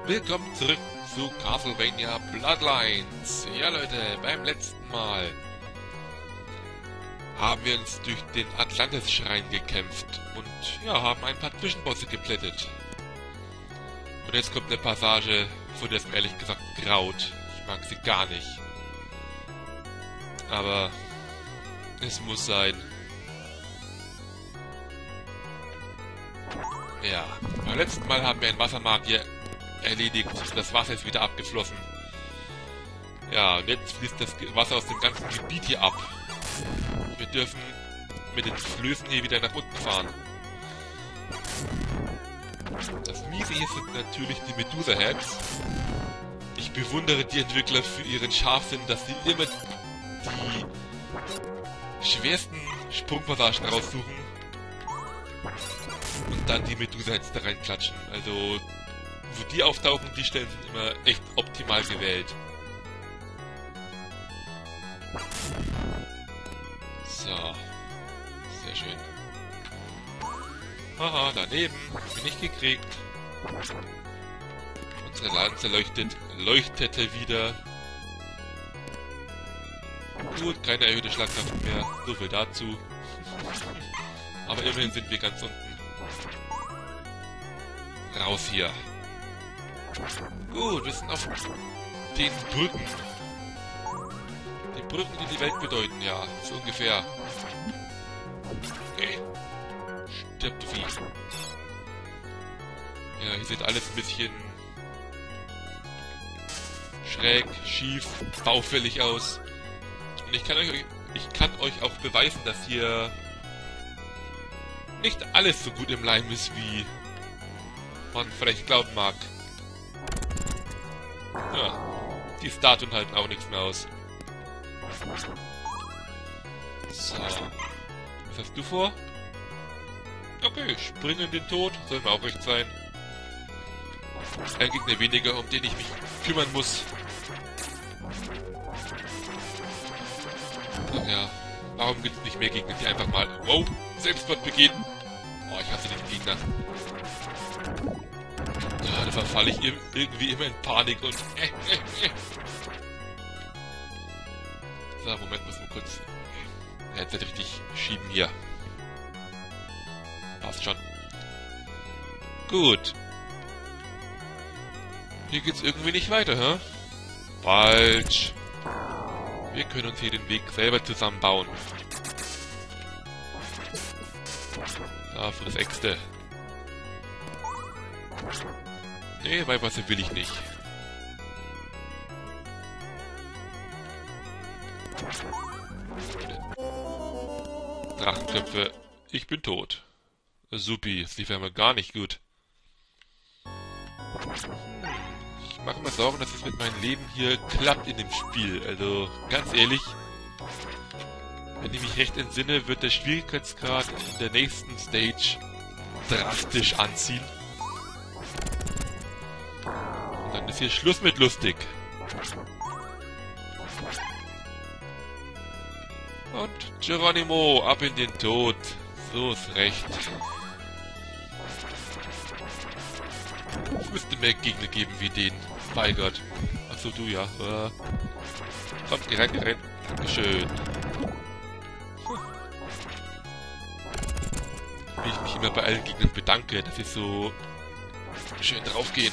Willkommen zurück zu Castlevania Bloodlines. Ja Leute, beim letzten Mal haben wir uns durch den Atlantis-Schrein gekämpft und ja, haben ein paar Zwischenbosse geplättet. Und jetzt kommt eine Passage, von der es mir ehrlich gesagt graut. Ich mag sie gar nicht. Aber es muss sein. Ja, beim letzten Mal haben wir einen Wassermagier erledigt. Das Wasser ist wieder abgeflossen. Ja, und jetzt fließt das Wasser aus dem ganzen Gebiet hier ab. Wir dürfen mit den Flößen hier wieder nach unten fahren. Das Miese hier sind natürlich die Medusa-Heads. Ich bewundere die Entwickler für ihren Scharfsinn, dass sie immer die schwersten Sprungpassagen raussuchen und dann die Medusa-Heads da reinklatschen. Also, wo die auftauchen, die Stellen sind immer echt optimal gewählt. So. Sehr schön. Haha, daneben. Bin ich gekriegt. Unsere Lanze leuchtete wieder. Gut, keine erhöhte Schlagkraft mehr. So viel dazu. Aber immerhin sind wir ganz unten. Raus hier. Gut, wir sind auf den Brücken. Die Brücken, die die Welt bedeuten, ja, so ungefähr. Okay. Stirbt du Vieh. Ja, hier sieht alles ein bisschen schräg, schief, baufällig aus. Und ich kann euch auch beweisen, dass hier nicht alles so gut im Leim ist, wie man vielleicht glauben mag. Ja, die Statuen halten auch nichts mehr aus. So. Was hast du vor? Okay, springen in den Tod. Soll mir auch recht sein. Ein Gegner weniger, um den ich mich kümmern muss. Ach ja, warum gibt es nicht mehr Gegner, die einfach mal... Wow, Selbstmord begehen? Oh, ich hasse den Gegner. Ja, da verfalle ich irgendwie immer in Panik und... So, Moment, muss man kurz... Jetzt richtig schieben hier. Passt schon. Gut. Hier geht's irgendwie nicht weiter, hä? Falsch. Wir können uns hier den Weg selber zusammenbauen. Da, für das Äxte. Nee, Weihwasser will ich nicht. Drachenköpfe. Ich bin tot. Supi, es lief einmal gar nicht gut. Ich mache mir Sorgen, dass es mit meinem Leben hier klappt in dem Spiel. Also, ganz ehrlich, wenn ich mich recht entsinne, wird der Schwierigkeitsgrad in der nächsten Stage drastisch anziehen. Und dann ist hier Schluss mit lustig. Und Geronimo, ab in den Tod. So ist recht. Es müsste mehr Gegner geben wie den. Bei Gott. Achso, du ja. Komm, geh rein, geh rein. Dankeschön. Wie ich mich immer bei allen Gegnern bedanke, dass sie so schön draufgehen.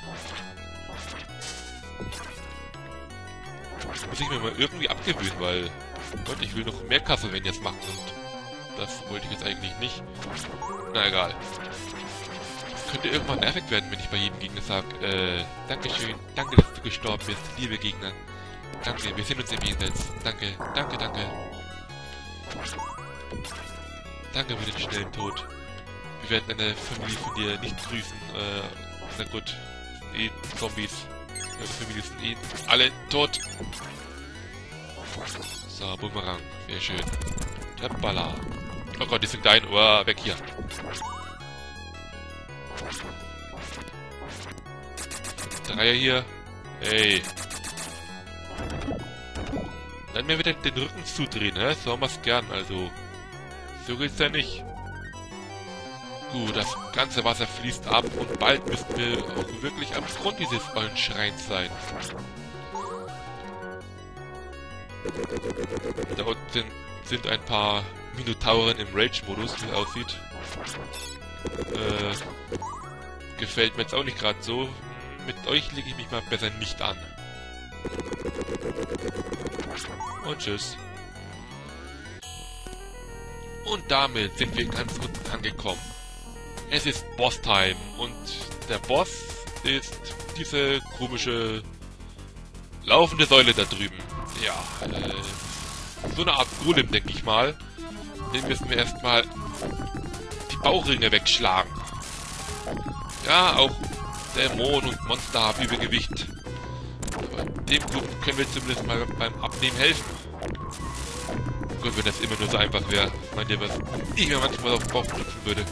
Das muss ich mir mal irgendwie abgewöhnen, weil... Gott, ich will noch mehr Castlevanias machen und das wollte ich jetzt eigentlich nicht. Na egal. Es könnte irgendwann nervig werden, wenn ich bei jedem Gegner sage, Dankeschön, danke, dass du gestorben bist, liebe Gegner. Danke, wir sind uns im Jenseits. Danke, danke, danke. Danke für den schnellen Tod. Wir werden eine Familie von dir nicht grüßen, na gut, die Zombies. Eure Familie sind eh alle tot. So, Bumerang. Sehr schön. Tappala. Oh Gott, die sind dein. Oh, weg hier. Dreier hier. Hey. Dann mir wieder den Rücken zudrehen, hä? So haben wir's gern, also. So geht's ja nicht. Gut, das ganze Wasser fließt ab und bald müssten wir auch wirklich am Grund dieses ollen Schreins sein. Da unten sind ein paar Minotauren im Rage-Modus, wie es aussieht. Gefällt mir jetzt auch nicht gerade so. Mit euch lege ich mich mal besser nicht an. Und tschüss. Und damit sind wir ganz unten angekommen. Es ist Boss-Time und der Boss ist diese komische laufende Säule da drüben. Ja, so eine Art Golem, denke ich mal. Den müssen wir erstmal die Bauchringe wegschlagen. Ja, auch Dämonen und Monster haben Übergewicht. Aber dem Guten können wir zumindest mal beim Abnehmen helfen. Gut, wenn das immer nur so einfach wäre. Meint ihr, was ich mir manchmal auf den Bauch drücken würde.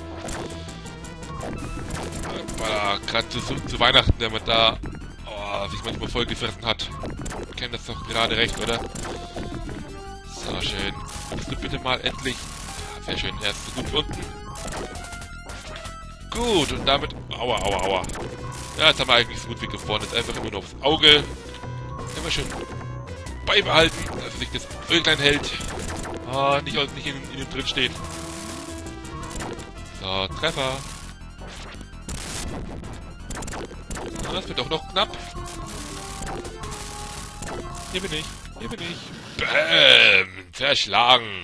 Gerade zu Weihnachten, wenn man da sich manchmal voll gefressen hat. Kennt das doch gerade recht, oder? So, schön. Kannst du bitte mal endlich... Ja, sehr schön, er ist so gut unten. Gut, und damit... Aua, aua, aua. Ja, jetzt haben wir eigentlich so gut wie gewonnen. Jetzt einfach immer nur aufs Auge. Immer schön beibehalten, dass sich das Öglein hält. Nicht innen drin steht. So, Treffer. Das wird doch noch knapp. Hier bin ich. Hier bin ich. Bäm! Zerschlagen.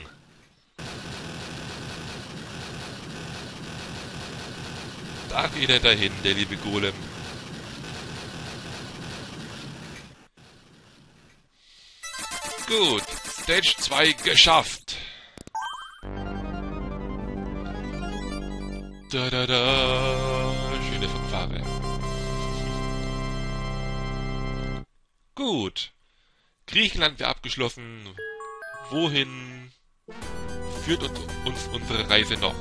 Da geht er dahin, der liebe Golem. Gut. Stage 2 geschafft. Da da da. Schöne Fanfare. Gut. Griechenland wäre abgeschlossen. Wohin führt uns unsere Reise noch?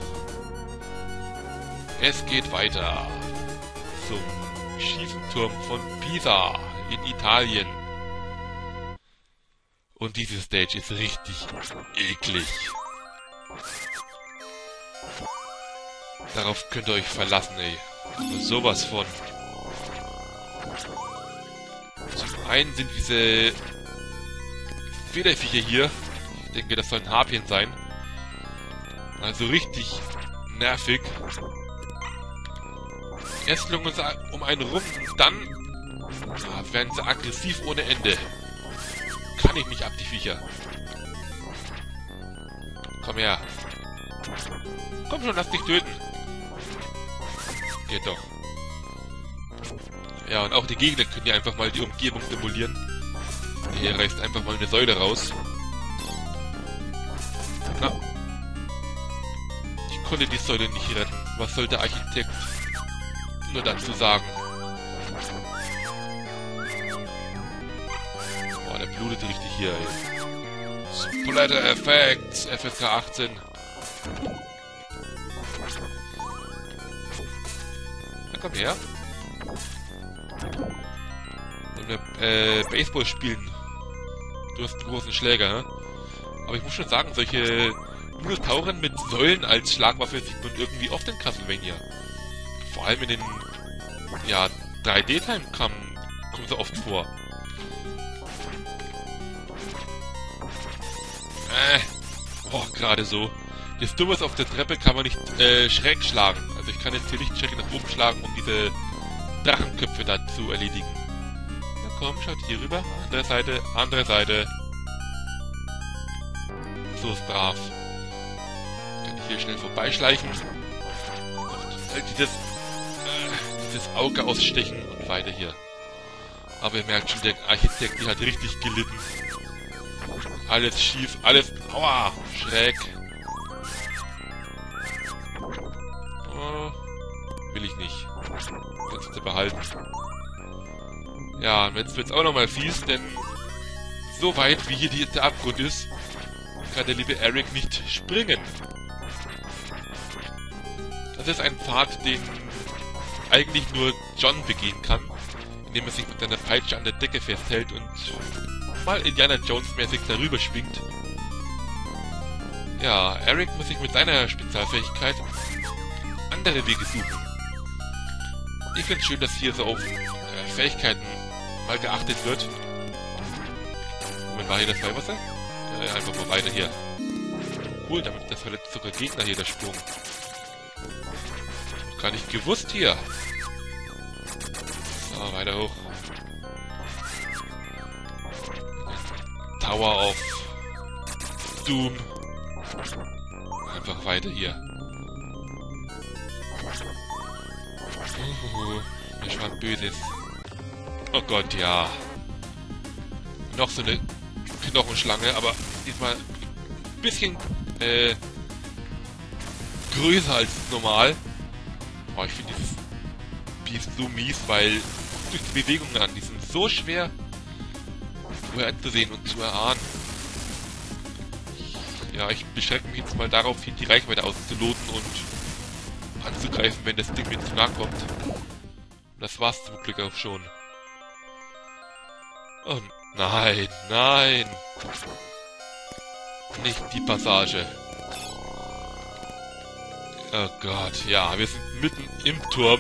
Es geht weiter zum Schießturm von Pisa in Italien. Und diese Stage ist richtig eklig. Darauf könnt ihr euch verlassen, ey. Sowas von. Zum einen sind diese Federviecher hier, ich denke, das sollen Harpien sein, also richtig nervig. Erst lungen sie um einen rum und dann werden sie aggressiv ohne Ende. Kann ich nicht ab, die Viecher. Komm her. Komm schon, lass dich töten. Geht doch. Ja, und auch die Gegner können ja einfach mal die Umgebung demolieren. Hier reißt einfach mal eine Säule raus. Na. Ich konnte die Säule nicht retten. Was soll der Architekt nur dazu sagen? Boah, der blutet richtig hier, ey. Splatter Effects, FSK 18. Na komm her. Und wir Baseball spielen. Du hast einen großen Schläger, ne? Aber ich muss schon sagen, solche Minotauren mit Säulen als Schlagwaffe sieht man irgendwie oft in Castlevania. Vor allem in den, ja, 3D-Teilen kommen so oft vor. Gerade so. Das Dumme ist, auf der Treppe kann man nicht schräg schlagen. Also ich kann jetzt hier nicht schräg nach oben schlagen, um diese Drachenköpfe da zu erledigen. Na komm, schaut hier rüber. Andere Seite, andere Seite. So ist brav. Kann ich hier schnell vorbeischleichen. Und halt dieses Auge ausstechen und weiter hier. Aber ihr merkt schon, der Architekt, die hat richtig gelitten. Alles schief, alles... Aua! Schräg. Oh, will ich nicht. Kannst du behalten. Ja, und jetzt wird's auch nochmal fies, denn so weit wie hier der Abgrund ist, kann der liebe Eric nicht springen. Das ist ein Pfad, den eigentlich nur John begehen kann, indem er sich mit seiner Peitsche an der Decke festhält und mal Indiana Jones-mäßig darüber schwingt. Ja, Eric muss sich mit seiner Spezialfähigkeit an andere Wege suchen. Ich finde es schön, dass hier so auf Fähigkeiten mal geachtet wird. Moment, war hier das Weihwasser? Einfach mal weiter hier. Cool, damit das verletzt sogar Gegner hier, der Sprung. Gar nicht gewusst hier. So, weiter hoch. Tower auf Doom. Einfach weiter hier. Mir schwand Böses. Oh Gott, ja. Noch so eine Knochenschlange, aber diesmal ein bisschen größer als normal. Oh, ich finde dieses Biest so mies, weil durch die Bewegungen an, die sind so schwer vorherzusehen und zu erahnen. Ja, ich beschränke mich jetzt mal darauf, die Reichweite auszuloten und anzugreifen, wenn das Ding mir zu nahe kommt. Das war's zum Glück auch schon. Oh nein, nein! Nicht die Passage. Oh Gott, ja, wir sind mitten im Turm.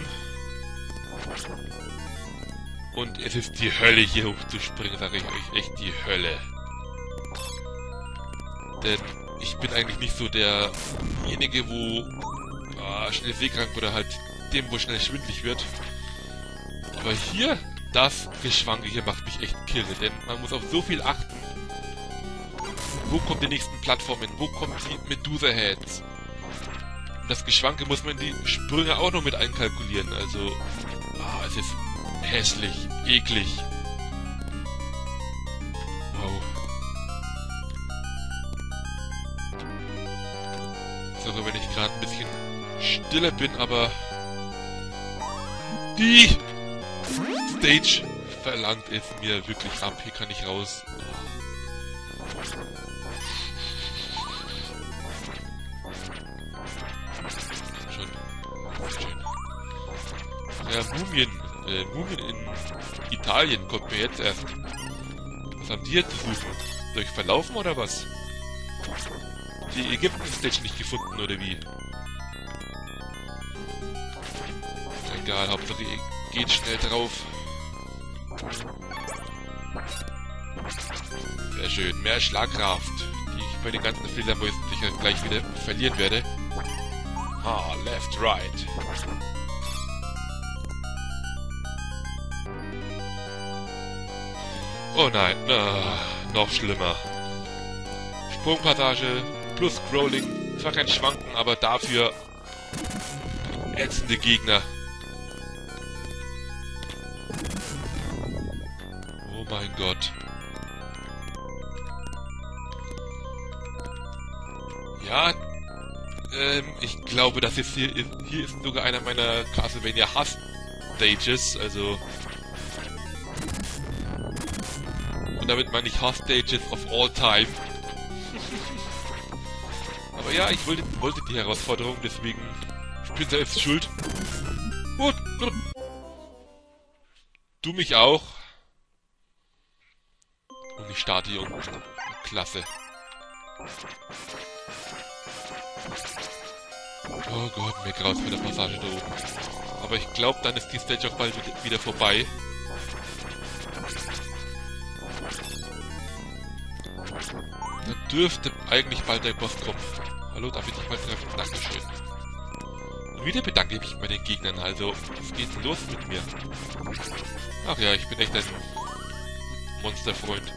Und es ist die Hölle, hier hochzuspringen, sage ich euch. Echt die Hölle. Denn ich bin eigentlich nicht so derjenige, wo schnell seekrank oder halt dem, wo schnell schwindelig wird. Aber hier, das Geschwanke hier macht mich echt kirre, denn man muss auf so viel achten. Wo kommen die nächsten Plattformen? Wo kommen die Medusa-Heads? Und das Geschwanke muss man in die Sprünge auch noch mit einkalkulieren. Also, es ist hässlich, eklig. Wow. Sogar wenn ich gerade ein bisschen stiller bin, aber die Stage verlangt es mir wirklich ab. Hier kann ich raus. Schon. Schön. Ja, Mumien in Italien kommt mir jetzt erst. Was haben die hier zu suchen? Durch Verlaufen oder was? Die Ägypten-Stage nicht gefunden, oder wie? Egal, Hauptsache ihr geht schnell drauf. Sehr schön, mehr Schlagkraft, die ich bei den ganzen Fledermäusen sicher gleich wieder verlieren werde. Left, right. Oh nein, noch schlimmer. Sprungpassage plus Scrolling, zwar kein Schwanken, aber dafür ätzende Gegner. Oh mein Gott. Ja, ich glaube, das ist hier ist sogar einer meiner Castlevania Hass-Stages, also... Und damit meine ich Hass-Stages of all time. Aber ja, ich wollte die Herausforderung, deswegen... Ich bin selbst schuld. Gut. Du mich auch. Und ich starte hier unten. Klasse. Oh Gott, mir graus mit der Passage da oben. Aber ich glaube, dann ist die Stage auch bald wieder vorbei. Dann dürfte eigentlich bald der Boss kommen. Hallo, darf ich dich mal treffen? Dankeschön. Und wieder bedanke ich mich bei den Gegnern, also, was geht denn los mit mir? Ach ja, ich bin echt ein Monsterfreund.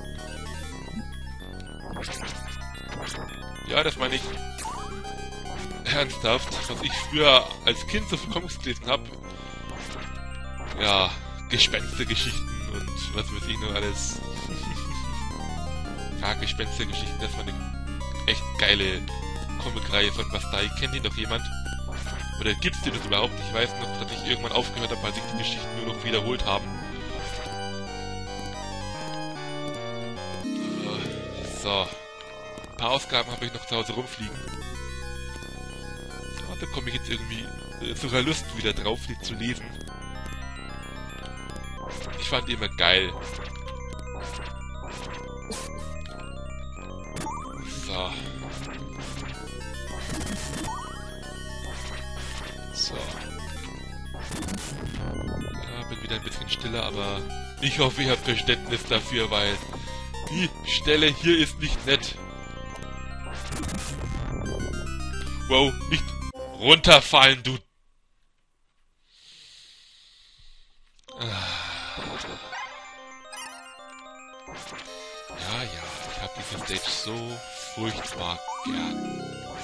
Ja, das meine ich ernsthaft, was ich früher als Kind so für Comics gelesen habe. Ja, Gespenstergeschichten und was weiß ich noch alles. Ja, Gespenstergeschichten, das war eine echt geile Comic-Reihe von Bastai. Kennt die noch jemand? Oder gibt's die das überhaupt? Ich weiß noch, dass ich irgendwann aufgehört habe, weil sich die Geschichten nur noch wiederholt haben. So. Ein paar Ausgaben habe ich noch zu Hause rumfliegen. Da bekomme ich jetzt irgendwie sogar Lust wieder drauf, die zu lesen. Ich fand die immer geil. So. So. wieder ein bisschen stiller, aber ich hoffe, ihr habt Verständnis dafür, weil die Stelle hier ist nicht nett. Wow, nicht runterfallen, du... Ja, ich habe diese Stage so furchtbar gern.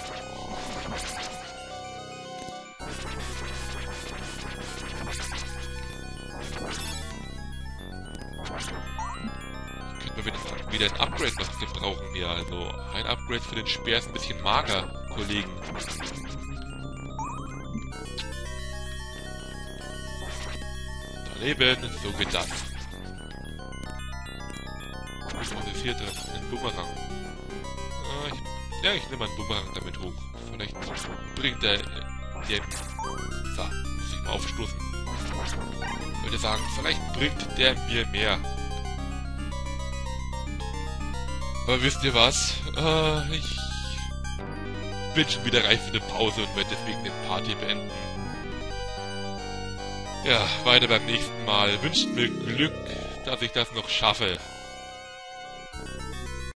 Ich könnte mir wieder ein Upgrade noch gebrauchen hier. Also ein Upgrade für den Speer ist ein bisschen mager, Kollegen. Daneben, so geht das. Was ist hier drin? Ein Bumerang. Ich nehme einen Bumerang damit hoch. Vielleicht bringt der... So, muss ich mal aufstoßen. Ich würde sagen, vielleicht bringt der mir mehr. Aber wisst ihr was? Ich bin schon wieder reif für eine Pause und werde deswegen den Part hier beenden. Ja, weiter beim nächsten Mal. Wünscht mir Glück, dass ich das noch schaffe.